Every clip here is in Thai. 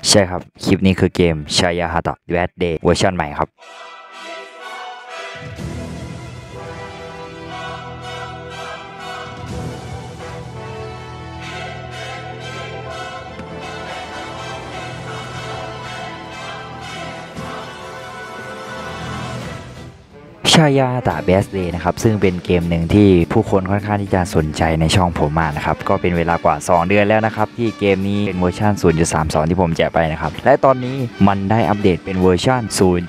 ใช่ครับคลิปนี้คือเกมชายาฮาตะแบดเดย์เวอร์ชันใหม่ครับชายาตะเบสเดย์นะครับซึ่งเป็นเกมหนึ่งที่ผู้คนค่อนข้างที่จะสนใจในช่องผมมากนะครับก็เป็นเวลากว่า2 เดือนแล้วนะครับที่เกมนี้เป็นเวอร์ชัน 0.32 ที่ผมแจกไปนะครับและตอนนี้มันได้อัปเดตเป็นเวอร์ชัน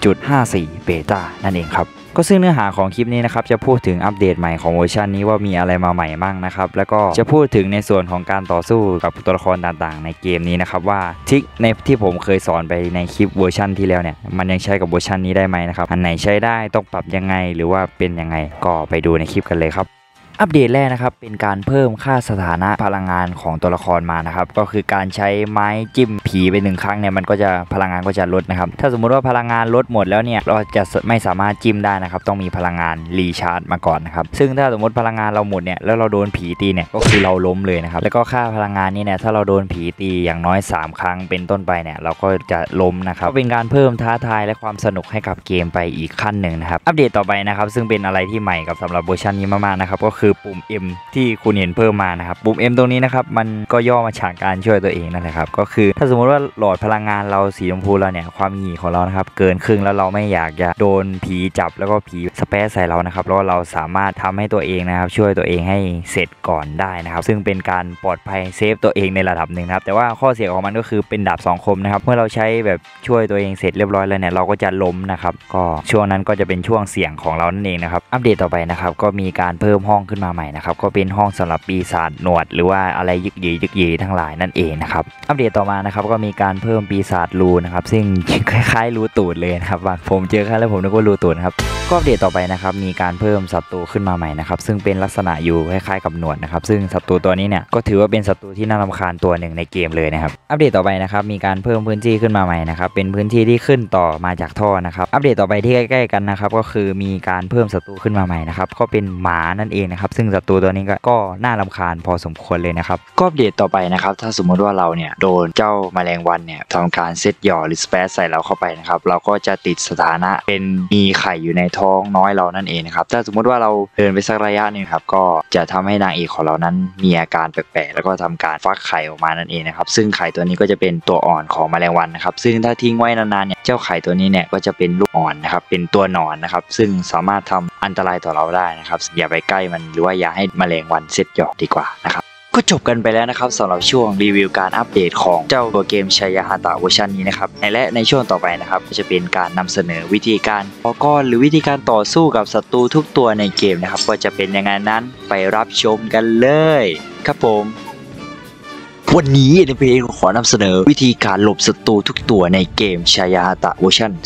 0.54 เบต้านั่นเองครับก็ซึ่งเนื้อหาของคลิปนี้นะครับจะพูดถึงอัปเดตใหม่ของเวอร์ชันนี้ว่ามีอะไรมาใหม่มั่งนะครับแล้วก็จะพูดถึงในส่วนของการต่อสู้กับตัวละครต่างๆในเกมนี้นะครับว่าทริคในที่ผมเคยสอนไปในคลิปเวอร์ชันที่แล้วเนี่ยมันยังใช้กับเวอร์ชันนี้ได้ไหมนะครับอันไหนใช้ได้ต้องปรับยังไงหรือว่าเป็นยังไงก็ไปดูในคลิปกันเลยครับอัปเดตแรกนะครับเป็นการเพิ่มค่าสถานะพลังงานของตัวละครมานะครับก็คือการใช้ไม้จิ้มผีไป1 ครั้งเนี่ยมันก็จะพลังงานก็จะลดนะครับถ้าสมมุติว่าพลังงานลดหมดแล้วเนี่ยเราจะไม่สามารถจิ้มได้นะครับต้องมีพลังงานรีชาร์จมาก่อนนะครับซึ่งถ้าสมมติพลังงานเราหมดเนี่ยแล้วเราโดนผีตีเนี่ยก็คือเราล้มเลยนะครับแล้วก็ค่าพลังงานนี้เนี่ยถ้าเราโดนผีตีอย่างน้อย3 ครั้งเป็นต้นไปเนี่ยเราก็จะล้มนะครับก็เป็นการเพิ่มท้าทายและความสนุกให้กับเกมไปอีกขั้นหนึ่งนะครับอัปเดตต่อไปนะครับซึ่งเป็นอะไรที่ใหม่กับสำหรับเวอร์ชันนี้มากๆนะครับก็คือปุ่ม M ที่คุณเห็นเพิ่มมานะครับปุ่ม M ตรงนี้นะครับมันก็ย่อมาจากการช่วยตัวเองนั่นแหละครับก็คือถ้าสมมติว่าหลอดพลังงานเราสีชมพูแล้วเนี่ยความหงี่ของเรานะครับเกินครึ่งแล้วเราไม่อยากจะโดนผีจับแล้วก็ผีสเปซใส่เรานะครับแล้วเราสามารถทำให้ตัวเองนะครับช่วยตัวเองให้เสร็จก่อนได้นะครับซึ่งเป็นการปลอดภัยเซฟตัวเองในระดับหนึ่งครับแต่ว่าข้อเสียของมันก็คือเป็นดาบ2 คมนะครับเมื่อเราใช้แบบช่วยตัวเองเสร็จเรียบร้อยแล้วเนี่ยเราก็จะล้มนะครับก็ช่วงนั้นก็จะเป็นช่วงเสี่ยงของเรานั่นเองนะครับอัปเดตต่อไปนะครับก็มีการเพิ่มห้องขึ้นมาใหม่นะครับก็เป็นห้องสำหรับปีศาจหนวดหรือว่าอะไรยึกยีทั้งหลายนั่นเองนะครับอัปเดตต่อมานะครับก็มีการเพิ่มปีศาจรูนะครับซึ่งคล้ายๆรูตูดเลยนะครับผมเจอครั้งแล้วผมนึกว่ารูตูดครับก็อัปเดตต่อไปนะครับมีการเพิ่มศัตรูขึ้นมาใหม่นะครับซึ่งเป็นลักษณะอยู่คล้ายๆกับหนวดนะครับซึ่งศัตรูตัวนี้เนี่ยก็ถือว่าเป็นศัตรูที่น่ารำคาญตัวหนึ่งในเกมเลยนะครับอัปเดตต่อไปนะครับมีการเพิ่มพื้นที่ขึ้นมาใหม่นะครับเป็นพื้นที่ที่ขึ้นต่อมาจากท่อนะครับอัปเดตต่อไปที่ใกล้ๆกันนะครับก็คือมีการเพิ่มศัตรูขึ้นมาใหม่นะครับก็เป็นหมานั่นเองนะครับซึ่งศัตรูตัวนี้ก็น่ารำคาญพอสมควรเลยนะครับก็อัปเดตต่อไปนะครับถ้าสมมติว่าเราเนี่ยโดนเจ้าแมลงวันเนี่ยทำการเซตหย่อหรือสเปซใส่เราเข้าไปนะครับเราก็จะติดสถานะเป็นมีไข่อยู่ในท้องน้อยเรานั่นเองนะครับถ้าสมมติว่าเราเดินไปสักระยะนึงครับก็จะทำให้นางเอกของเรานั้นมีอาการแปลกๆแล้วก็ทำการฟักไข่ออกมานั่นเองนะครับซึ่งไข่ตัวนี้ก็จะเป็นตัวอ่อนของแมลงวันนะครับซึ่งถ้าทิ้งไว้นานๆเนี่ยเจ้าไข่ตัวนี้เนี่ยก็จะเป็นลูกอ่อนนะครับเป็นตัวหนอนนะครับซึ่งสามารถทำอันตรายต่อเราได้นะครับอย่าไปใกล้มันหรือว่าอย่าให้แมลงวันเซตหย่อดีกว่านะครับก็จบกันไปแล้วนะครับสำหรับช่วงรีวิวการอัปเดตของเจ้าตัวเกมชายาฮาตะเวอร์ชันนี้นะครับและในช่วงต่อไปนะครับจะเป็นการนำเสนอวิธีการต่อกรหรือวิธีการต่อสู้กับศัตรูทุกตัวในเกมนะครับก็จะเป็นยังไงนั้นไปรับชมกันเลยครับผมวันนี้ NP ขอนำเสนอวิธีการหลบศัตรูทุกตัวในเกมชายาฮาตะเวอร์ชัน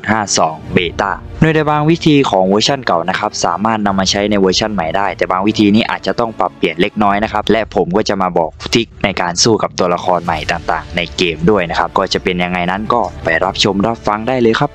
0.52 เบต้าโดยในบางวิธีของเวอร์ชันเก่านะครับสามารถนำมาใช้ในเวอร์ชันใหม่ได้แต่บางวิธีนี้อาจจะต้องปรับเปลี่ยนเล็กน้อยนะครับและผมก็จะมาบอกทริคในการสู้กับตัวละครใหม่ต่างๆในเกมด้วยนะครับก็จะเป็นยังไงนั้นก็ไปรับชมรับฟังได้เลยครับ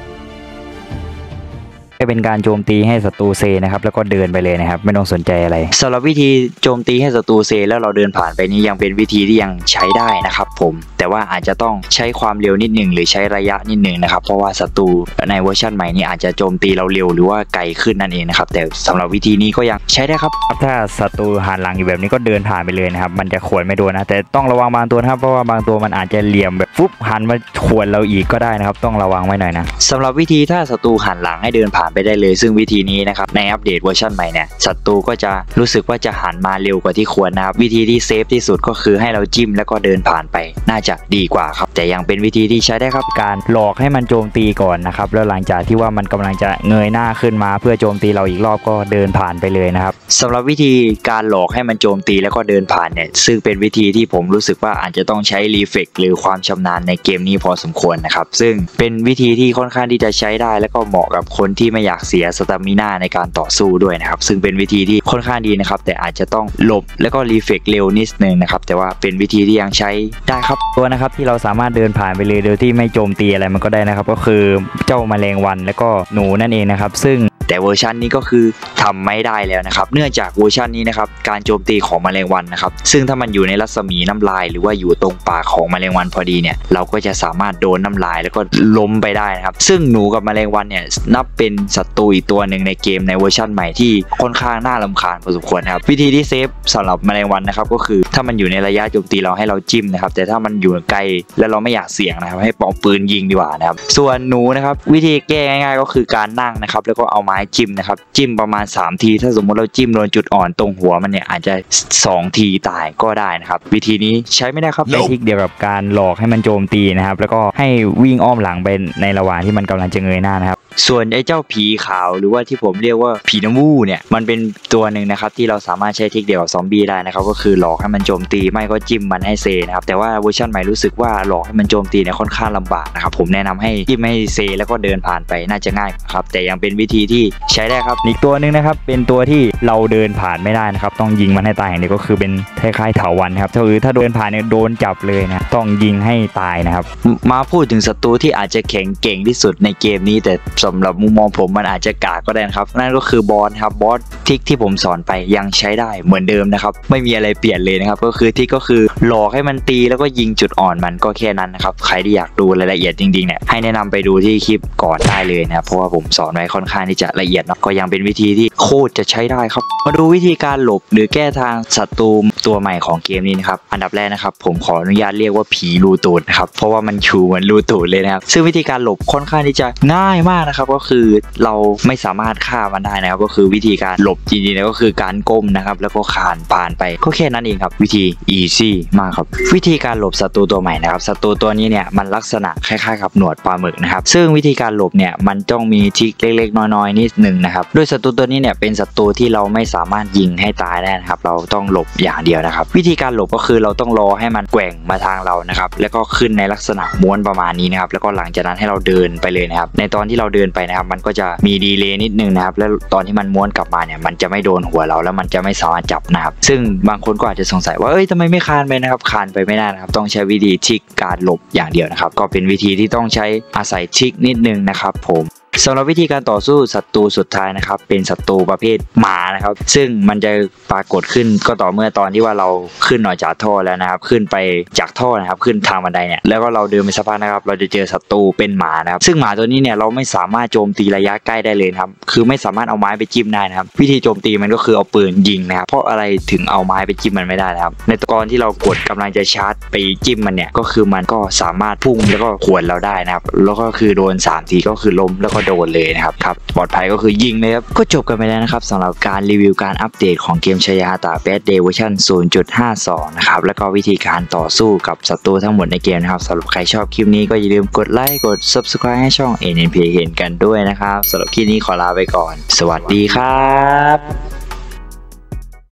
เป็นการโจมตีให้ศัตรูเซนะครับแล้วก็เดินไปเลยนะครับไม่ต้องสนใจอะไรสำหรับวิธีโจมตีให้ศัตรูเซแล้วเราเดินผ่านไปนี้ยังเป็นวิธีที่ยังใช้ได้นะครับผมแต่ว่าอาจจะต้องใช้ความเร็วนิดหนึ่งหรือใช้ระยะนิดหนึ่งนะครับเพราะว่าศัตรูในเวอร์ชันใหม่นี้อาจจะโจมตีเราเร็วหรือว่าไกลขึ้นนั่นเองนะครับแต่สำหรับวิธีนี้ก็ยังใช้ได้ครับถ้าศัตรูหันหลังอยู่แบบนี้ก็เดินผ่านไปเลยนะครับมันจะขวนไม่โดนนะแต่ต้องระวังบางตัวนะครับเพราะว่าบางตัวมันอาจจะเหลี่ยมแบบฟุบหันมาขวนเราอีกก็ได้นะครับต้องระวังไว้หน่อยนะสำหรับวิธีถ้าศัตรูหันหลังให้เดินผ่านไปได้เลยซึ่งวิธีนี้นะครับในอัปเดตเวอร์ชันใหม่เนี่ยศัตรูก็จะรู้สึกว่าจะหันมาเร็วกว่าที่ควรนะครับวิธีที่เซฟที่สุดก็คือให้เราจิ้มแล้วก็เดินผ่านไปน่าจะดีกว่าครับแต่ยังเป็นวิธีที่ใช้ได้ครับการหลอกให้มันโจมตีก่อนนะครับแล้วหลังจากที่ว่ามันกำลังจะเงยหน้าขึ้นมาเพื่อโจมตีเราอีกรอบก็เดินผ่านไปเลยนะครับสำหรับวิธีการหลอกให้มันโจมตีแล้วก็เดินผ่านเนี่ยซึ่งเป็นวิธีที่ผมรู้สึกว่าอาจจะต้องใช้รีเฟกหรือความชำนาญในเกมนี้พอสมควรนะครับซึ่งเป็นวิธีที่ค่อนข้างที่จะใช้ได้แล้วก็เหมาะกับคนที่ไม่อยากเสียสตามิน่าในการต่อสู้ด้วยนะครับซึ่งเป็นวิธีที่ค่อนข้างดีนะครับแต่อาจจะต้องหลบแล้วก็รีเฟกเร็วนิดนึงนะครับแต่ว่าเป็นวิธีที่ยังใช้ได้ครับตัวนะครับที่เราสามารถเดินผ่านไปเลยโดยที่ไม่โจมตีอะไรมันก็ได้นะครับก็คือเจ้าแมลงวันแล้วก็หนูนั่นเองนะครับซึ่งแต่เวอร์ชันนี้ก็คือทำไม่ได้แล้วนะครับเนื่องจากเวอร์ชันนี้นะครับการโจมตีของแมลงวันนะครับซึ่งถ้ามันอยู่ในรัศมีน้ำลายหรือว่าอยู่ตรงปากของแมลงวันพอดีเนี่ยเราก็จะสามารถโดนน้ำลายแล้วก็ล้มไปได้นะครับซึ่งหนูกับแมลงวันเนี่ยนับเป็นศัตรูอีกตัวหนึ่งในเกมในเวอร์ชันใหม่ที่ค่อนข้างน่ารำคาญพอสมควรครับวิธีที่เซฟสำหรับแมลงวันนะครับก็คือถ้ามันอยู่ในระยะโจมตีเราให้เราจิ้มนะครับแต่ถ้ามันอยู่ไกลแล้วเราไม่อยากเสี่ยงนะครับให้ปองปืนยิงดีกว่านะครับส่วนหนูนะครับวิธีแก้ง่ายๆก็คือการนั่งนะครับแล้วก็เอาไม้จิ้มนะครับจิ้มประมาณ3ทีถ้าสมมติเราจิ้มโดนจุดอ่อนตรงหัวมันเนี่ยอาจจะ2ทีตายก็ได้นะครับวิธีนี้ใช้ไม่ได้ครับเป็นทริคเดียวกับการหลอกให้มันโจมตีนะครับแล้วก็ให้วิ่งอ้อมหลังไปในระหว่างที่มันกำลังจะเงยหน้านะครับส่วนไอ้เจ้าผีขาวหรือว่าที่ผมเรียกว่าผีน้ำวูเนี่ยมันเป็นตัวหนึ่งนะครับที่เราสามารถใช้ทริคเดียวกับซอมบี้ได้นะครับก็คือหลอกให้มันโจมตีไม่ก็จิ้มมันให้เซนะครับแต่ว่าเวอร์ชันใหม่รู้สึกว่าหลอกให้มันโจมตีเนี่ยค่อนข้างลำบากนะครับผมแนะนำให้จิ้มให้เซแล้วก็เดินผ่านไปน่าจะง่ายครับแต่ยังเป็นวิธีที่ใช้ได้ครับอีกตัวหนึ่งนะครับเป็นตัวที่เราเดินผ่านไม่ได้นะครับต้องยิงมันให้ตายอย่างนี้ก็คือเป็นคล้ายๆเถาวัลย์ครับคือถ้าเดินผ่านเนี่ยโดนจับเลยนะต้องยิงให้ตายนะครับมาพูดถึงศัตรูที่อาจจะแข็งเก่งที่สุดในเกมนี้แต่สำหรับมุมมองผมมันอาจจะกากก็ได้นะครับนั่นก็คือบอสครับบอสทิกที่ผมสอนไปยังใช้ได้เหมือนเดิมนะครับไม่มีอะไรเปลี่ยนเลยนะครับก็คือทิกก็คือหลอกให้มันตีแล้วก็ยิงจุดอ่อนมันก็แค่นั้นนะครับใครที่อยากดูรายละเอียดจริงๆเนี่ยให้แนะนำไปดูที่คลิปก่อนได้เลยนะครับเพราะว่าผมสอนไว้ค่อนข้างที่จะละเอียดเนาะก็ยังเป็นวิธีที่โคตรจะใช้ได้ครับมาดูวิธีการหลบหรือแก้ทางศัตรูตัวใหม่ของเกมนี้นะครับอันดับแรกนะครับผมขออนุญาตเรียกว่าผีรูตูดนะครับเพราะว่ามันชูเหมือนรูตูดเลยนะครับซึ่งวิธีการหลบค่อนข้างที่จะง่ายมากนะครับก็คือเราไม่สามารถฆ่ามันได้นะครับก็คือวิธีการหลบจริงๆแล้วก็คือการก้มนะครับแล้วก็คานผ่านไปก็แค่นั้นเองครับวิธี easy มากครับวิธีการหลบศัตรูตัวใหม่นะครับศัตรูตัวนี้เนี่ยมันลักษณะคล้ายๆกับหนวดปลาหมึกนะครับซึ่งวิธีการหลบเนี่ยมันต้องมีทริคเล็กๆน้อยๆนิดนึงนะครับด้วยศัตรูตัวนี้เนี่ยเป็นศัตรูที่เราไม่สามารถยิงให้ตายได้นะครับเราต้องหลบอย่างเดียวนะครับวิธีการหลบก็คือเราต้องรอให้มันแกว่งมาทางเรานะครับแล้วก็ขึ้นในลักษณะม้วนประมาณนี้นะครับแล้วก็หลังจากนั้นให้เราเดินไปเลยนะครับในตอนที่เราเดินไปนะครับมันก็จะมีดีเลย์นิดนึงนะครับแล้วตอนที่มันม้วนกลับมาเนี่ยมันจะไม่โดนหัวเราแล้วมันจะไม่สามารถจับนะครับซึ่งบางคนก็อาจจะสงสัยว่าทำไมไม่คานไปนะครับคานไปไม่ได้นะครับต้องใช้วิธีทริคการหลบอย่างเดียวนะครับก็เป็นวิธีที่ต้องใช้อาศัยทริคนิดนึงนะครับผมสำหรับวิธีการต่อสู้ศัตรูสุดท้ายนะครับเป็นศัตรูประเภทหมานะครับซึ่งมันจะปรากฏขึ้นก็ต่อเมื่อตอนที่ว่าเราขึ้นหน่อยจากท่อแล้วนะครับขึ้นไปจากท่อนะครับขึ้นทางบันไดเนี่ยแล้วก็เราเดินไปสักพักนะครับเราจะเจอศัตรูเป็นหมานะครับซึ่งหมาตัวนี้เนี่ยเราไม่สามารถโจมตีระยะใกล้ได้เลยครับคือไม่สามารถเอาไม้ไปจิ้มได้นะครับวิธีโจมตีมันก็คือเอาปืนยิงนะครับเพราะอะไรถึงเอาไม้ไปจิ้มมันไม่ได้นะครับในตอนที่เรากดกำลังจะชาร์จไปจิ้มมันเนี่ยก็คือมันก็สามารถพุ่งแล้วก็ขวนเราได้นะครับแล้วก็คือโดน3ทีก็คือล้มแล้วก็โดนเลยนะครับปลอดภัยก็คือยิงเลยครับก็จบกันไปแล้วนะครับสำหรับการรีวิวการอัปเดตของเกมชายาตาแบดเดย์เวอร์ชัน 0.52 นะครับแล้วก็วิธีการต่อสู้กับศัตรูทั้งหมดในเกมนะครับสำหรับใครชอบคลิปนี้ก็อย่าลืมกดไลค์กด Subscribe ให้ช่อง NNP เห็นกันด้วยนะครับสำหรับคลิปนี้ขอลาไปก่อนสวัสดีครับ